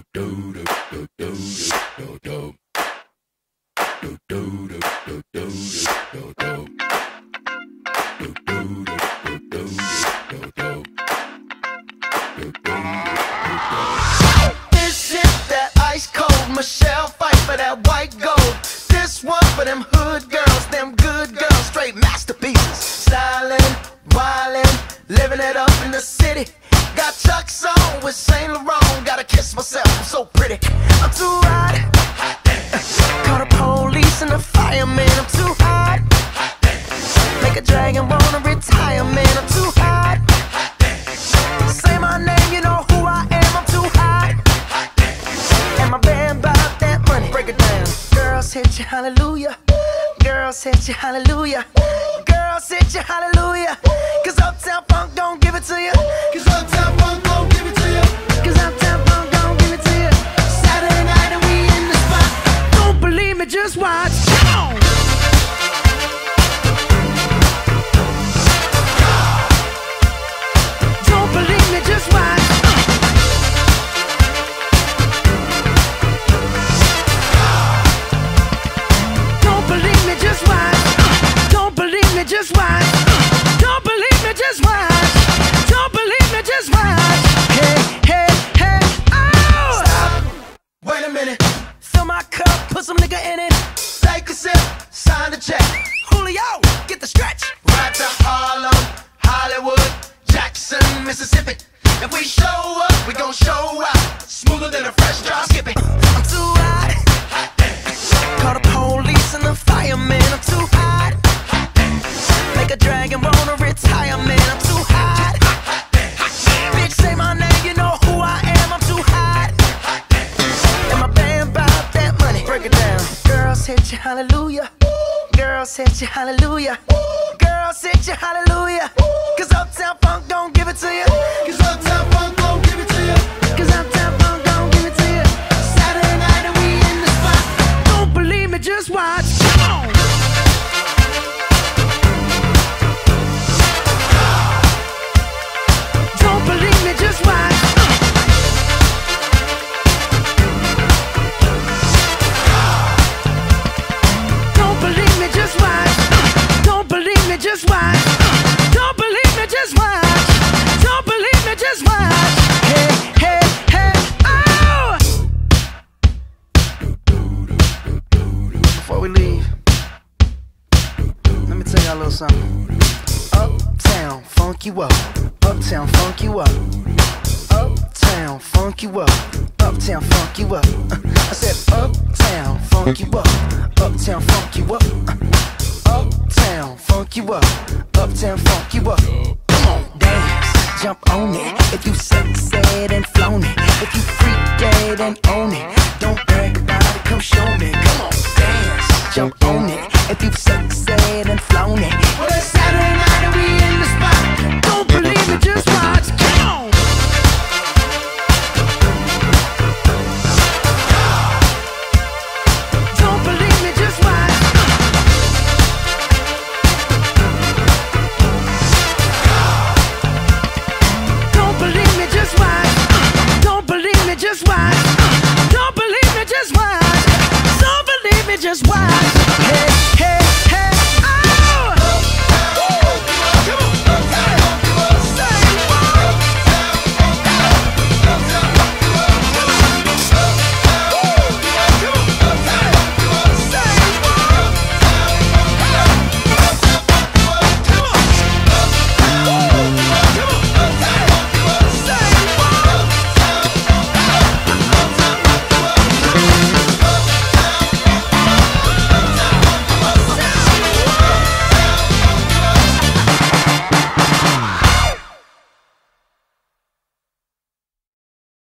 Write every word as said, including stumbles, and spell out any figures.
This shit that ice cold, Michelle fight for that white gold. This one for them hood girls, them good girls, straight masterpieces. Stylin', wildin', living it up in the city. Got Chuck's on with Saint Laurent, gotta kiss myself, I'm so pretty. I'm too hot. Call the police and the fireman, I'm too hot. Make a dragon wanna retire, man, I'm too hot. Say my name, you know who I am, I'm too hot. And my band bought that money, break it down. Girls hit you, hallelujah. Girls hit you, hallelujah. Girls hit you, hallelujah. Cause Uptown Funk don't give it to you. Cause Uptown Funk don't give it to you. Cause Uptown Funk don't give it to you. Saturday night and we in the spot. Don't believe me, just watch. Come on. Don't believe me, just watch. Don't believe me, just watch. Don't believe me, just watch. Don't believe me, just watch. Don't believe me, just watch. Hey, hey, hey, oh! Stop. Wait a minute. Fill my cup, put some nigga in it. Take a sip, sign the check. Julio, get the stretch. Right to Harlem, Hollywood, Jackson, Mississippi. If we show up, we gon' show out. Smoother than a fresh drop skipping. I'm too hot. Call the police and the fireman, I'm too hot. Make a dragon wanna retire, man, I'm too hot. Bitch, say my name, you know who I am, I'm too hot. And my band bought that money, break it down. Girls hit you, hallelujah. Girls hit you, hallelujah. Girls hit you, hallelujah. Cause Uptown Funk don't give it to you. Cause Uptown Funk don't give it to you. Cause Uptown Funk don't give it to you. Saturday night and we in the spot. Don't believe me, just watch. Come on. Don't believe me, just watch. Don't believe me, just watch. Don't believe me, just watch. Don't believe me, just watch. Don't believe me, just watch. Hey, hey, hey, oh! Before we leave, let me tell y'all a little something. Uptown, funk you up. Uptown, funk you up. Uptown, funk you up. Uptown, funk you up. I said uptown, funk you up. Uptown, funk you up. Uptown, funk you up. Uptown, funk you up. Come on, dance, jump on it. If you sexed and flown it. If you freak dead and own it. Don't brag about it, come show me. Come on, dance, jump on it. If you sexed and flown it.